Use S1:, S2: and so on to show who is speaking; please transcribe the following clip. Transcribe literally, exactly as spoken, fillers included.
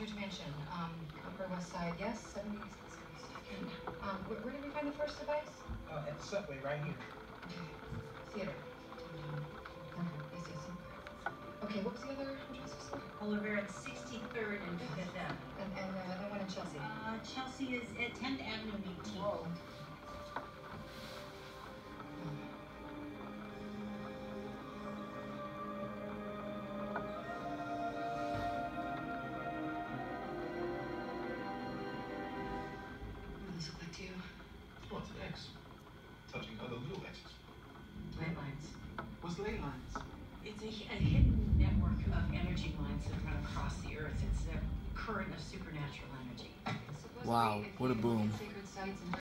S1: Aldrich Mansion, um, Upper West Side, yes, seventy, seventy-second. Um, where, where did we find the first device?
S2: Uh, at the subway, right here.
S1: Theater. Um, yes, yes, yes. Okay, what was the other address you said?
S3: Oliver at sixty-third and Fifth Avenue.
S1: And, and uh, that one in Chelsea?
S3: Uh, Chelsea is at tenth Avenue and eighteenth.
S1: Whoa. What does this look like to you?
S2: Oh, it's an X. Touching other little X's.
S3: Ley lines.
S2: What's ley lines?
S3: It's a, a hidden network of energy lines that run across the earth. It's a current of supernatural energy.
S1: Supposedly,
S4: Wow,
S1: if
S4: what a
S1: you look
S4: boom.
S1: at sacred sites and